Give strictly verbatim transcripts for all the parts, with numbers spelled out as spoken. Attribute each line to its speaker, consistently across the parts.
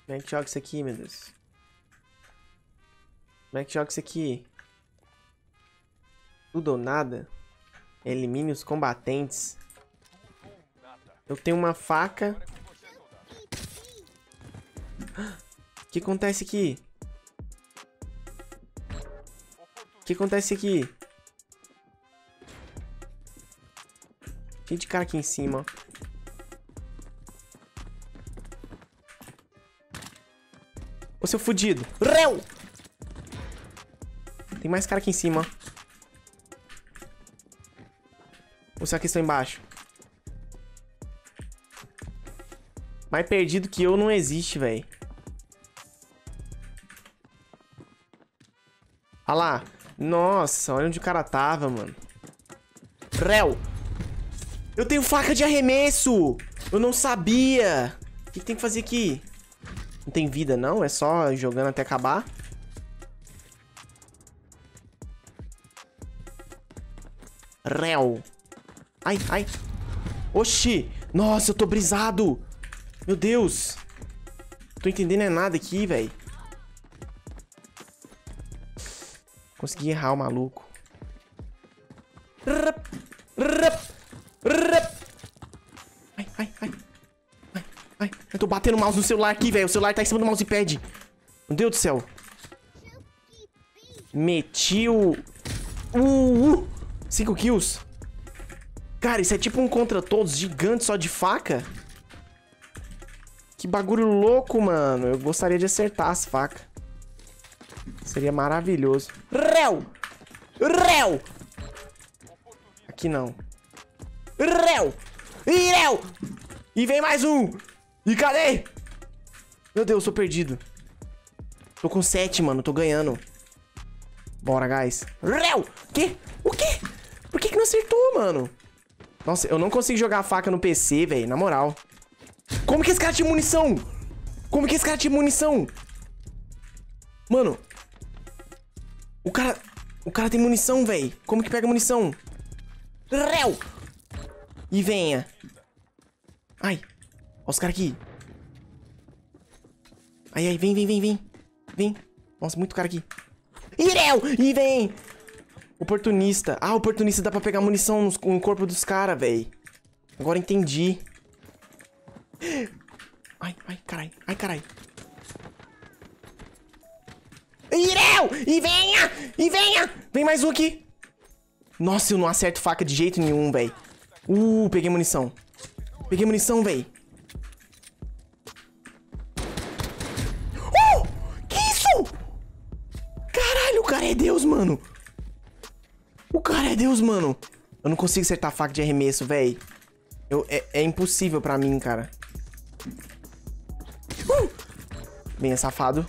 Speaker 1: Como é que joga isso aqui, meu Deus? Como é que joga isso aqui? Tudo ou nada? Elimine os combatentes. Eu tenho uma faca. O que acontece aqui? O que acontece aqui? Cheio de cara aqui em cima. Ô, seu fudido. Réu! Tem mais cara aqui em cima. Ou será que estão embaixo? Mais perdido que eu não existe, velho. Olha lá. Nossa, olha onde o cara tava, mano. Réu! Eu tenho faca de arremesso! Eu não sabia! O que, que tem que fazer aqui? Não tem vida, não? É só jogando até acabar? Réu! Ai, ai! Oxi! Nossa, eu tô brisado! Meu Deus! Tô entendendo é nada aqui, velho. Consegui errar o maluco. Ai, ai, ai. Ai, ai. Eu tô batendo o mouse no celular aqui, velho. O celular tá em cima do mousepad. Meu Deus do céu. Meti o... Uh, uh. Cinco kills. Cara, isso é tipo um contra todos gigante só de faca? Que bagulho louco, mano. Eu gostaria de acertar as facas. Seria maravilhoso. Réu! Réu! Aqui não. Réu! E réu! E vem mais um! E cadê? Meu Deus, tô perdido. Tô com sete, mano. Tô ganhando. Bora, guys. Réu! O quê? O quê? Por que que não acertou, mano? Nossa, eu não consigo jogar a faca no P C, velho. Na moral. Como que esse cara tinha munição? Como que esse cara tinha munição? Mano. O cara... O cara tem munição, velho. Como que pega munição? Réu! E venha. Ai. Ó os caras aqui. Ai, ai. Vem, vem, vem, vem. Vem. Nossa, muito cara aqui. E réu! E vem. Oportunista. Ah, oportunista dá pra pegar munição no corpo dos caras, velho. Agora entendi. Ai, ai, carai. Ai, carai. Ireu! E venha! E venha! Vem mais um aqui. Nossa, eu não acerto faca de jeito nenhum, velho. Uh, peguei munição. Peguei munição, velho. Uh! Que isso? Caralho, o cara é Deus, mano. O cara é Deus, mano. Eu não consigo acertar faca de arremesso, velho. É, é impossível pra mim, cara. Uh! Bem, é safado.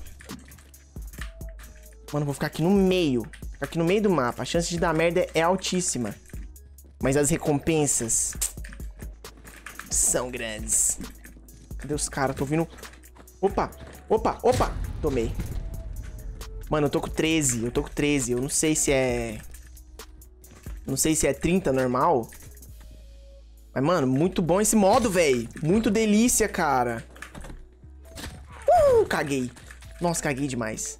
Speaker 1: Mano, vou ficar aqui no meio. Ficar aqui no meio do mapa. A chance de dar merda é altíssima. Mas as recompensas são grandes. Cadê os caras? Tô ouvindo... Opa! Opa! Opa! Tomei. Mano, eu tô com treze. Eu tô com treze. Eu não sei se é... Não sei se é trinta normal. Mas, mano, muito bom esse modo, velho. Muito delícia, cara. Uh! Caguei. Nossa, caguei demais.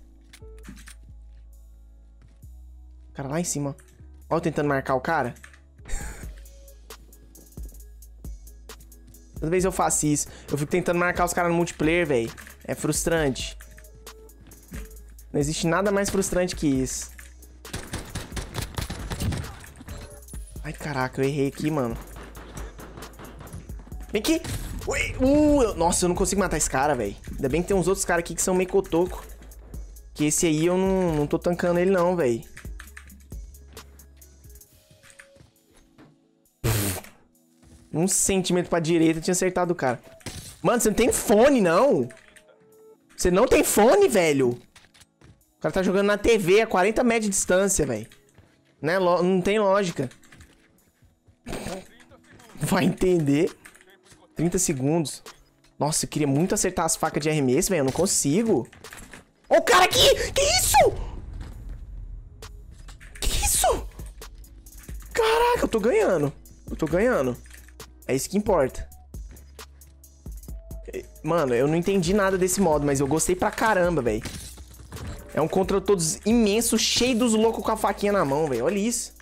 Speaker 1: O cara lá em cima. Ó, eu tentando marcar o cara. Toda vez eu faço isso. Eu fico tentando marcar os caras no multiplayer, velho. É frustrante. Não existe nada mais frustrante que isso. Ai, caraca, eu errei aqui, mano. Vem aqui. Ui, uh, nossa, eu não consigo matar esse cara, velho. Ainda bem que tem uns outros caras aqui que são meio cotoco. Que esse aí eu não, não tô tancando ele não, velho. Um centímetro pra direita, eu tinha acertado o cara. Mano, você não tem fone, não. Você não tem fone, velho. O cara tá jogando na T V a quarenta metros de distância, velho. Né? Não tem lógica. Vai entender. trinta segundos. Nossa, eu queria muito acertar as facas de arremesso, velho. Eu não consigo. Ó o cara aqui! Que isso? Que isso? Caraca, eu tô ganhando. Eu tô ganhando. É isso que importa. Mano, eu não entendi nada desse modo, mas eu gostei pra caramba, velho. É um contra todos imenso, cheio dos loucos com a faquinha na mão, velho. Olha isso.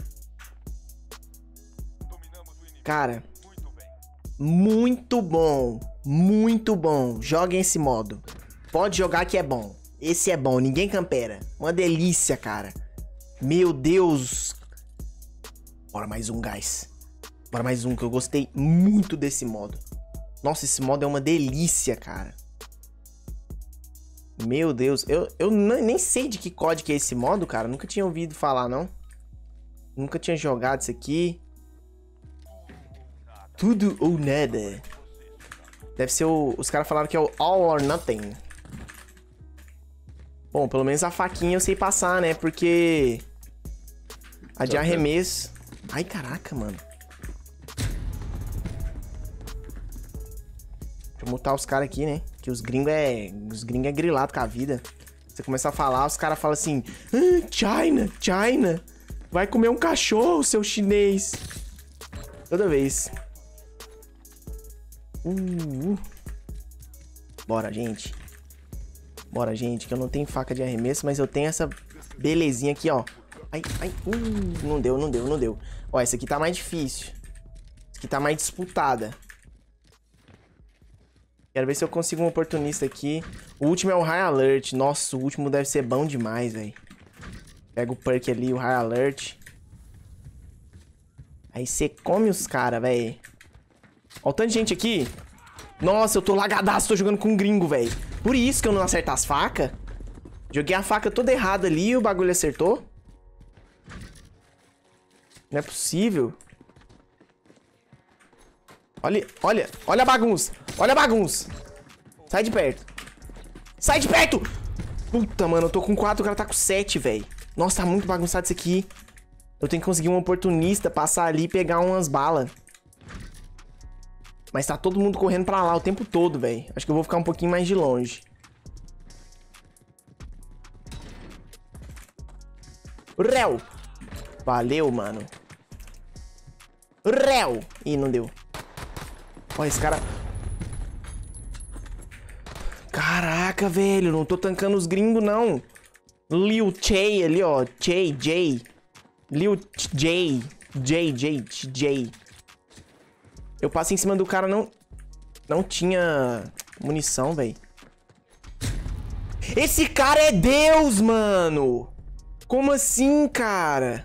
Speaker 1: Cara, muito bom. Muito bom. Joguem esse modo. Pode jogar que é bom. Esse é bom, ninguém campera. Uma delícia, cara. Meu Deus. Bora mais um, guys. Bora mais um, que eu gostei muito desse modo. Nossa, esse modo é uma delícia, cara. Meu Deus. Eu, eu nem sei de que código é esse modo, cara. Nunca tinha ouvido falar, não. Nunca tinha jogado isso aqui. Tudo ou nada. Deve ser o... Os caras falaram que é o All or Nothing. Bom, pelo menos a faquinha eu sei passar, né? Porque... A de arremesso... Ai, caraca, mano. Deixa eu mutar os caras aqui, né? Que os gringos é... Os gringos é grilado com a vida. Você começa a falar, os caras falam assim... Ah, China, China. Vai comer um cachorro, seu chinês. Toda vez. Uh, uh. Bora, gente. Bora, gente. Que eu não tenho faca de arremesso, mas eu tenho essa belezinha aqui, ó. Ai, ai. Uh, não deu, não deu, não deu. Ó, essa aqui tá mais difícil. Essa aqui tá mais disputada. Quero ver se eu consigo um oportunista aqui. O último é o High Alert. Nossa, o último deve ser bom demais, velho. Pega o perk ali, o High Alert. Aí você come os caras, velho. Ó o tanto de gente aqui. Nossa, eu tô lagadaço, tô jogando com um gringo, velho. Por isso que eu não acerto as facas. Joguei a faca toda errada ali e o bagulho acertou. Não é possível. Olha, olha, olha a bagunça. Olha a bagunça. Sai de perto. Sai de perto! Puta, mano, eu tô com quatro, o cara tá com sete, velho. Nossa, tá muito bagunçado isso aqui. Eu tenho que conseguir um oportunista, passar ali e pegar umas balas. Mas tá todo mundo correndo pra lá o tempo todo, velho. Acho que eu vou ficar um pouquinho mais de longe. Réu! Valeu, mano. Réu! Ih, não deu. Olha esse cara... Caraca, velho. Não tô tancando os gringos, não. Liu Che ali, ó. Che, J. Liu J. J, J, J. Eu passei em cima do cara, não... Não tinha munição, velho. Esse cara é Deus, mano! Como assim, cara?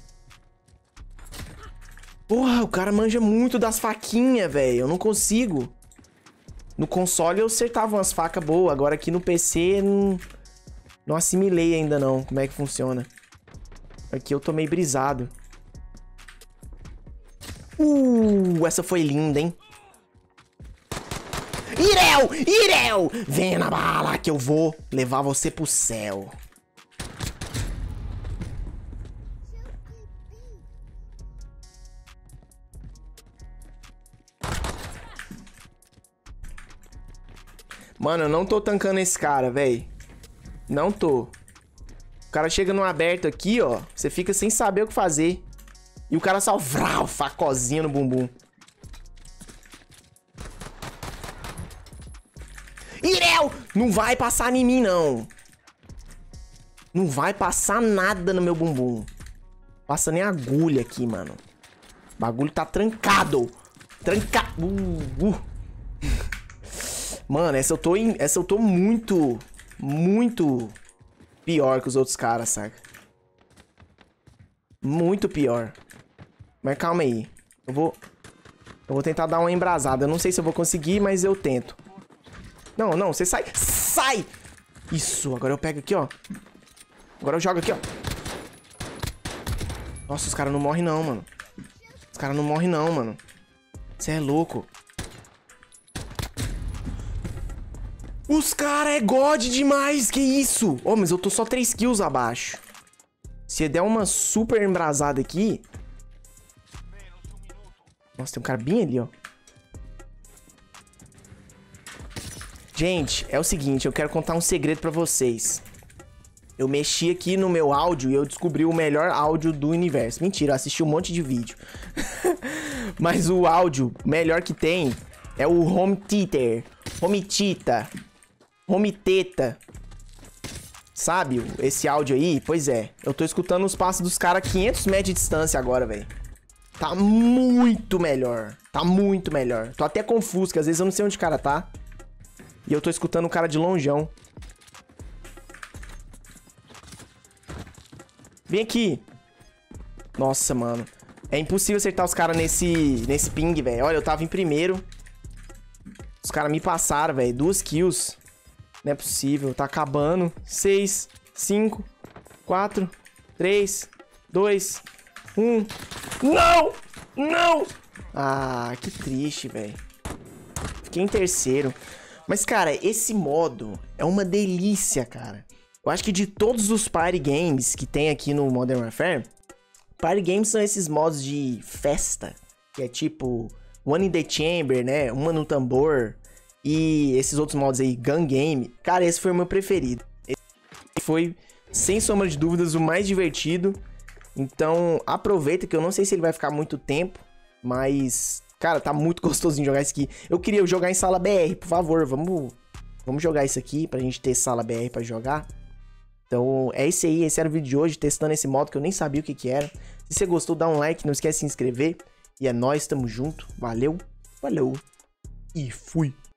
Speaker 1: Porra, o cara manja muito das faquinhas, velho. Eu não consigo. No console eu acertava umas facas boas. Agora aqui no P C, não... Não assimilei ainda não como é que funciona. Aqui eu tô meio brisado. Uh, essa foi linda, hein? Irel! Irel! Venha na bala que eu vou levar você pro céu. Mano, eu não tô tancando esse cara, velho. Não tô. O cara chega no aberto aqui, ó. Você fica sem saber o que fazer. E o cara só vrau, facozinha no bumbum. Irel! Não vai passar em mim, não. Não vai passar nada no meu bumbum. Passa nem agulha aqui, mano. O bagulho tá trancado. Trancado. Uh, uh. Mano, essa eu tô em... Essa eu tô muito... Muito... Pior que os outros caras, saca? Muito pior. Mas calma aí. Eu vou... Eu vou tentar dar uma embrasada. Eu não sei se eu vou conseguir, mas eu tento. Não, não. Você sai... Sai! Isso. Agora eu pego aqui, ó. Agora eu jogo aqui, ó. Nossa, os caras não morrem não, mano. Os caras não morrem não, mano. Você é louco. Os caras é God demais, que isso? Ô, oh, mas eu tô só três kills abaixo. Se der uma super embrasada aqui... Nossa, tem um cara bem ali, ó. Gente, é o seguinte, eu quero contar um segredo pra vocês. Eu mexi aqui no meu áudio e eu descobri o melhor áudio do universo. Mentira, eu assisti um monte de vídeo. Mas o áudio melhor que tem é o Home Theater. Homitita. Homiteta. Sabe esse áudio aí? Pois é. Eu tô escutando os passos dos caras a quinhentos metros de distância agora, velho. Tá muito melhor. Tá muito melhor. Tô até confuso, que às vezes eu não sei onde o cara tá. E eu tô escutando o cara de lonjão. Vem aqui. Nossa, mano. É impossível acertar os caras nesse, nesse ping, velho. Olha, eu tava em primeiro. Os caras me passaram, velho. Duas kills. Não é possível. Tá acabando. Seis, cinco, quatro, três, dois, um. Não! Não! Ah, que triste, velho. Fiquei em terceiro. Mas, cara, esse modo é uma delícia, cara. Eu acho que de todos os party games que tem aqui no Modern Warfare, party games são esses modos de festa, que é tipo One in the Chamber, né? Uma no tambor. E esses outros modos aí, Gun Game. Cara, esse foi o meu preferido. Esse foi, sem sombra de dúvidas, o mais divertido. Então, aproveita, que eu não sei se ele vai ficar muito tempo, mas, cara, tá muito gostosinho jogar isso aqui. Eu queria jogar em sala B R, por favor, vamos, vamos jogar isso aqui pra gente ter sala B R pra jogar. Então, é isso aí, esse era o vídeo de hoje, testando esse modo que eu nem sabia o que que era. Se você gostou, dá um like, não esquece de se inscrever. E é nóis, tamo junto, valeu, valeu e fui.